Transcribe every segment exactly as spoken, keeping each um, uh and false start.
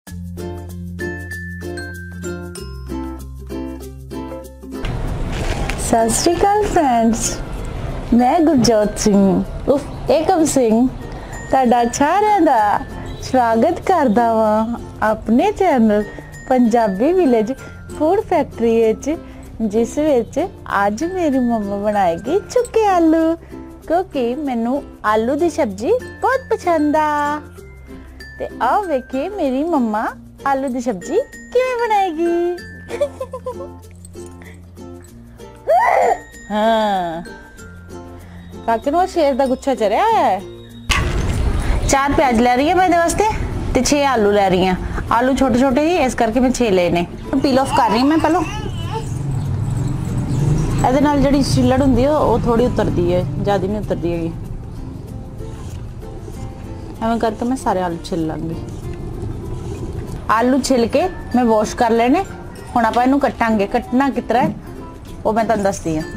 सत श्री अकाल फ्रेंड्स, मैं गुरजोत सिंह उफ एकम सिंह तुहाडा सारिआं दा स्वागत करदा वां अपने channel Punjabi village food factory विच, जिस विच अज मेरी मम्मा बनाएगी सुक्के आलू, क्योंकि मैनू आलू दी सब्जी बहुत पसंद आ। ते आओ वेखिए मेरी मम्मा आलू दी सब्जी किवें बनाएगी। हाँ, काके नूं शेर दा गुच्छा चढ़िया है। चार प्याज ले रही है मैं वास्ते ते छे आलू ले रही हैं। आलू छोटे छोटे ही इस करके मैं छे लेने। पील ऑफ कर रही मैं पहलों। ਇਹਦੇ ਨਾਲ ਜਿਹੜੀ ਛਿੱਲੜ ਹੁੰਦੀ ਹੈ ਉਹ ਥੋੜੀ ਉਤਰਦੀ ਹੈ, ਜ਼ਿਆਦਾ ਨਹੀਂ ਉਤਰਦੀ ਹੈਗੀ। ਐਵੇਂ ਕਰਕੇ ਮੈਂ ਸਾਰੇ ਆਲੂ ਛਿੱਲ ਲਾਂਗੀ। ਆਲੂ ਛਿੱਲ ਕੇ ਮੈਂ ਵਾਸ਼ ਕਰ ਲੈਣੇ। ਹੁਣ ਆਪਾਂ ਇਹਨੂੰ ਕੱਟਾਂਗੇ। ਕੱਟਣਾ ਕਿਸ ਤਰ੍ਹਾਂ ਉਹ ਮੈਂ ਤੁਹਾਨੂੰ ਦੱਸਦੀ ਹਾਂ।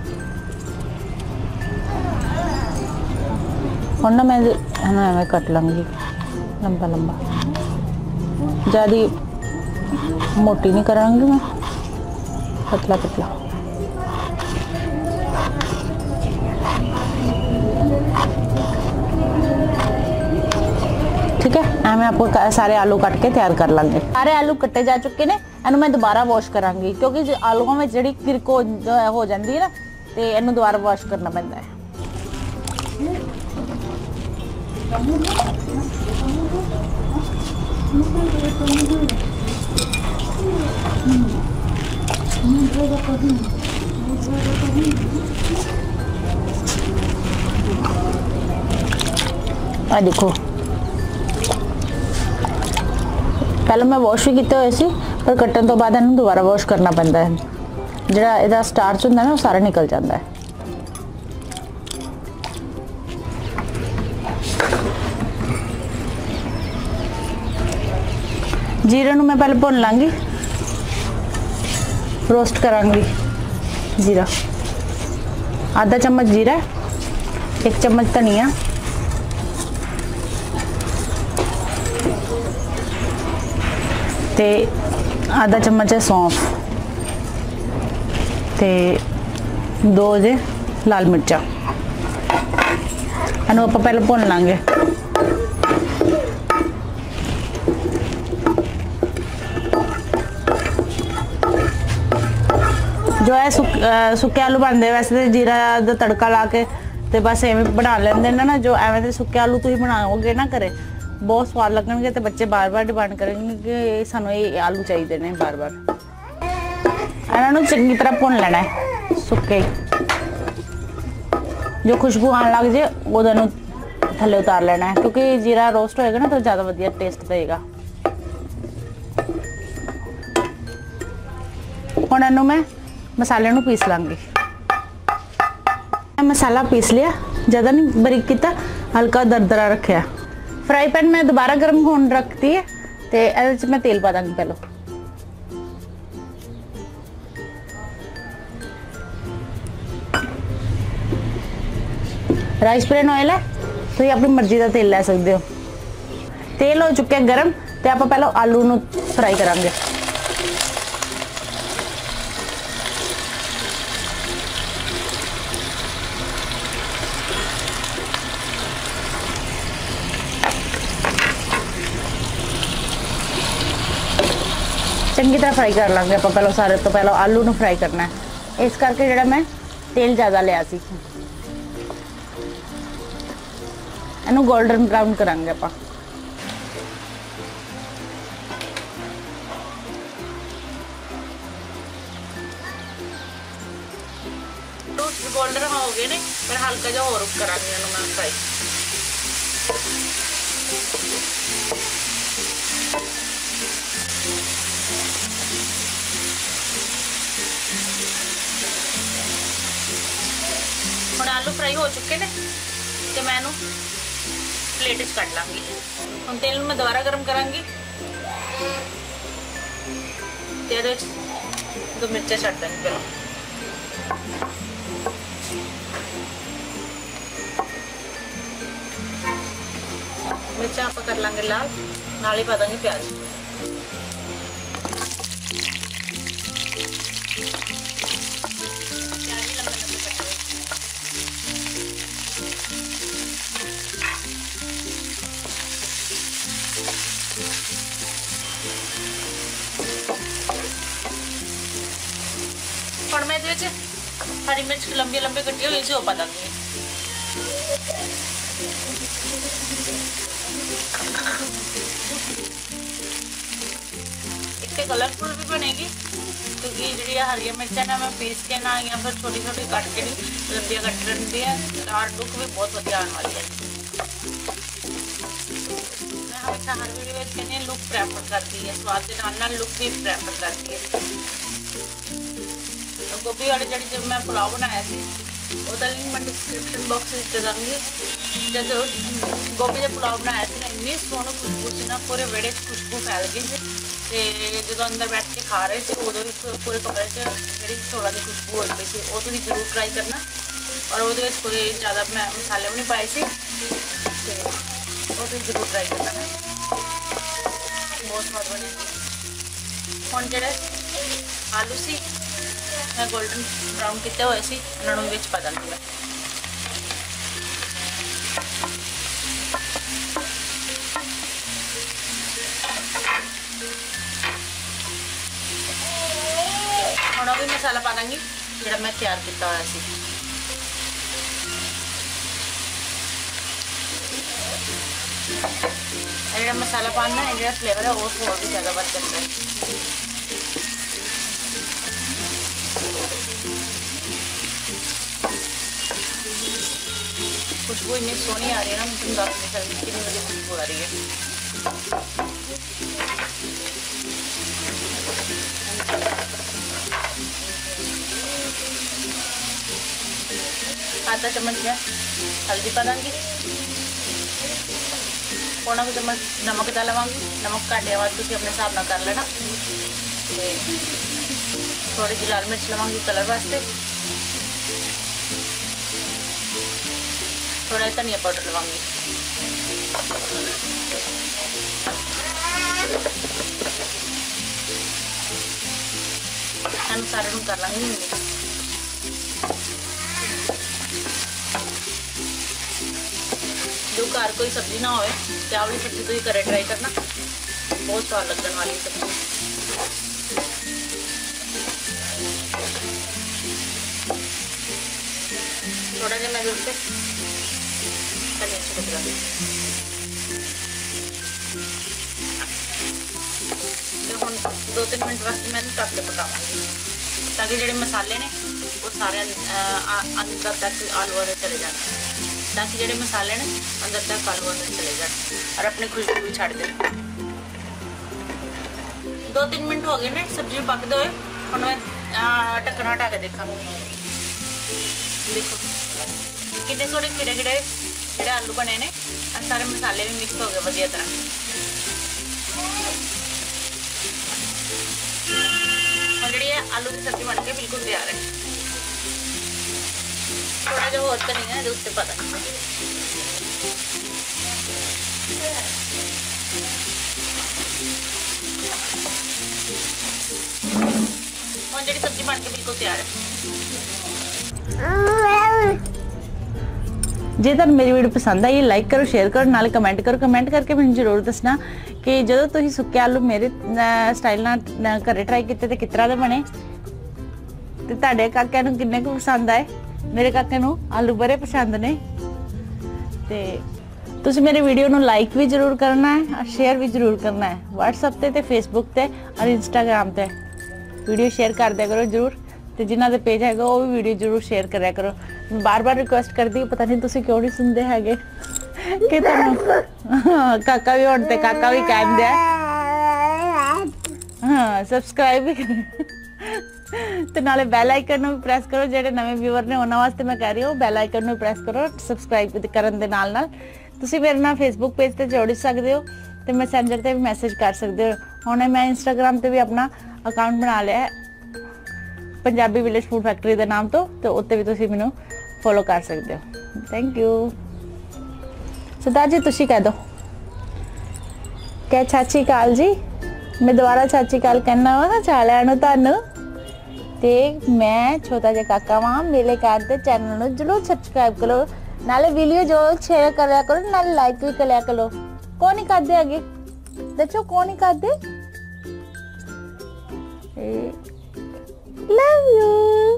ਹੁਣ ਨਾ ਮੈਂ ਇਹਨੂੰ ਐਵੇਂ ਕੱਟ ਲਾਂਗੀ ਲੰਬਾ ਲੰਬਾ, ਜ਼ਿਆਦਾ ਮੋਟੀ ਨਹੀਂ ਕਰਾਂਗੀ मैं, पतला पतला। ठीक है, मैं आपको सारे आलू कट के तैयार कर लांगे। सारे आलू कट्टे जा चुके ने, इन्हू मैं दोबारा वॉश करांगी क्योंकि आलूओं में जड़ी किरक हो जाती है ना, तो इन्हू दोबारा वॉश करना पैंदा है। आ देखो, पहले मैं वॉश भी किए हुए सी, पर कट्टन तो बाद इन्हू दोबारा वॉश करना पैंदा है। जिहड़ा इहदा स्टार्च हुंदा ना, वो सारा निकल जाता है। जीरे नूं मैं पहले भुन लांगी, रोस्ट करांगी। जीरा आधा चम्मच जीरा, एक चम्मच धनिया, ते आधा चम्मच है सौंफ, ते दो जे लाल मिर्चा। इन्हू आपां पहले भुन लांगे। जो है सुक, सुके आलू बनते वैसे तो जीरा का तड़का ला के तो बस एवं बना लेंगे ना। जो एवं तो सुके आलू तुम बनाओगे ना घरे, बहुत स्वाद लगनगे तो बच्चे बार बार डिमांड करेंगे कि सानू ये आलू चाहिए ने बार बार। इन्हों चंगी तरह भुन लेना है सुके, जो खुशबू आने लग जाए उदों थले उतार लेना है, क्योंकि जीरा रोस्ट होएगा ना तो ज़्यादा वधिया टेस्ट देगा। हुण इन्हू मैं मसाले नू पीस लांगी। मसाला पीस लिया, ज़्यादा नहीं बारीक किया, हल्का दरदरा रखा। फ्राई पैन मैं दोबारा गर्म होने रखती है, तो ये मैं तेल पा दूँगी। पहले राइस ब्रेन ऑयल है, तो ये अपनी मर्जी का तेल ले सकते हो। तेल हो चुका है गर्म, तो आप पहले आलू नू फ्राई करांगे। चंगी तरह फ्राई कर लांगे आप पहले। सारे तो पहले आलू नू फ्राई करना है, इस करके जिहड़ा मैं तेल ज़्यादा लिया सी। इन्हू गोल्डन ब्राउन करांगे आप। गोल्डन हो गए ने, पर हल्का जिहा होर करांगे इन्हू मैं फ्राई। हुण आलू फ्राई हो चुके ने, तो मैं इन्हू प्लेट च कट लांगी। हुण तेल मैं दोबारा गर्म करांगी, ते इहदे विच दो मिर्चां छड्ड देंगे। पहले मिर्चा आप कर लांगे लाल, नाल ही पा देंगे प्याज। ਹੁਣ मैं ਇਹਦੇ ਵਿੱਚ हरी मिर्च लंबी लंबी कटी हुई सी वो पा दूंगी। एक कलरफुल भी बनेगी क्योंकि जी हरी मिर्चा ना मैं पीस के ना या फिर छोटी छोटी कट के लंबिया कट रही है और लुक भी बहुत वधिया आने वाली है। मैं हमेशा हर वीडियो में कहनी लुक प्रैफर करती है, स्वाद के नाल नाल लुक भी प्रैफर करती है। गोभी वाली जड़ी जब मैं पुलाव बनाया थी उसका लिंक मैं डिस्क्रिप्शन बॉक्स में दे दूँगी। जब गोभी का पुलाव बनाया थी ना इन्नी सोहनी खुशबू सी ना पूरे वेड़े खुशबू फैल गई थी। तो जो अंदर बैठ के खा रहे थे उदों भी पूरे कमरे च जी चौलों की खुशबू हो गई थी। वो तुम जरूर ट्राई करना और वो कोई ज़्यादा मैं मसाले भी नहीं पाए थे वो तुम जरूर ट्राई करना बहुत स्वाद बनी। हम जो आलू से मैं गोल्डन ब्राउन किए हुए सी उन्होंने विच पा दूँगी मैं। हम भी मसाला पा दूँगी जो मैं तैयार किया हुआ सी। जो मसाला पाना है जो फ्लेवर है वो और भी ज़्यादा बढ़ जाता है। खुशबू इतनी सोहनी आ रही है ना मुझे दस नहीं सकती कितनी बड़ी खुशबू आ रही है। आधा चम्मच मैं हल्दी पा दूँगी, पौना को चम्मच नमक डाल लवांगी। नमक घाटे बाद तुम अपने हिसाब न कर लेना। थोड़ी जी लाल मिर्च लवांगी कलर वास्ते, थोड़ा धनिया पाउडर लवांगी। हम सारे कर लेंगे मिक्स। जो घर कोई सब्जी ना हो तो वाली सब्जी तुम घरे ट्राई करना, बहुत स्वाद लगने वाली सब्जी। थोड़ा जहा मैं उससे धनिया छिड़क दूँगी। तो हम दो तीन मिनट वास्ते मैं ढक के पकावांगी ताकि जो मसाले ने वो सारे अंदर तक आलू वाले चले जाए, ताकि जो मसाले ने अंदर तक आलू वाले चले जाए और अपनी खुशबू भी छड़ दे। दो तीन मिनट हो गए ने सब्जी पकते हुए। हम मैं ढक्कन हटा के देखा, देखो कितने सोने खिड़े खिड़े जो आलू बने ने और सारे मसाले भी मिक्स हो गए वधिया तरह। और जी आलू की सब्जी बन के बिल्कुल तैयार है। थोड़ा जो होर तो नहीं है उत्ते पता और जी सब्जी बन के बिल्कुल तैयार है। जे तुहानू मेरी वीडियो पसंद आई लाइक करो, शेयर करो, नाले कमेंट करो। कमेंट करके मैनूं जरूर दसना कि जो तुसीं सुक्के आलू मेरे स्टाइल नाल घरे ट्राई कीते ते किस तरह दे बने ते तुहाडे काकिਆਂ नूं किन्ने कुछ पसंद आए। मेरे काके नूं आलू बड़े पसंद ने। ते तुसीं मेरे वीडियो नूं लाइक भी जरूर करना है और शेयर भी जरूर करना है। व्हाट्सएप ते ते फेसबुक ते और इंस्टाग्राम ते वीडियो शेयर कर दिया करो जरूर। तो जिन्हों के पेज है वो भी वीडियो जरूर शेयर कराया करो। बार बार रिक्वेस्ट करती पता नहीं तुम क्यों नहीं सुनते है कि तुम काका भी होने काका भी कह दिया हाँ सब्सक्राइब भी तो नाले बैल आइकन भी प्रेस करो। जो नवे व्यूअर ने उन्होंने वास्ते मैं कह रही हूँ बैल आइकन भी प्रेस करो। सब्सक्राइब करने के नाल नाल तुसीं मेरे नाल फेसबुक पेज पर जोड़ सकते हो तो मैसेंजर पर भी मैसेज कर सकते हो। हुणे मैं इंस्टाग्राम पर भी अपना अकाउंट बना लिया है पंजाबी विलेज फूड फैक्ट्री के नाम तो तो उत्ते भी तुसीं मैनूं फॉलो कर सकते हो। Thank you. सरदार जी तुसीं कह दो क्या चाची काल जी। मैं दोबारा सत श्री अकाल कहना वा सारिਆਂ ਨੂੰ ਤੁਹਾਨੂੰ ਤੇ मैं छोटा ਜਿਹਾ काका वां मेरे घर ਦੇ चैनल ਨੂੰ जरूर सब्सक्राइब करो नाले वीडियो जो शेयर करा करो नाले लाइक भी करा करो कौन नहीं करते आगे दसो कौन नहीं करते love you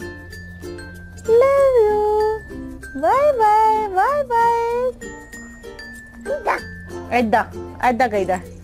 love you bye bye bye bye ऐदा ऐदा कहीदा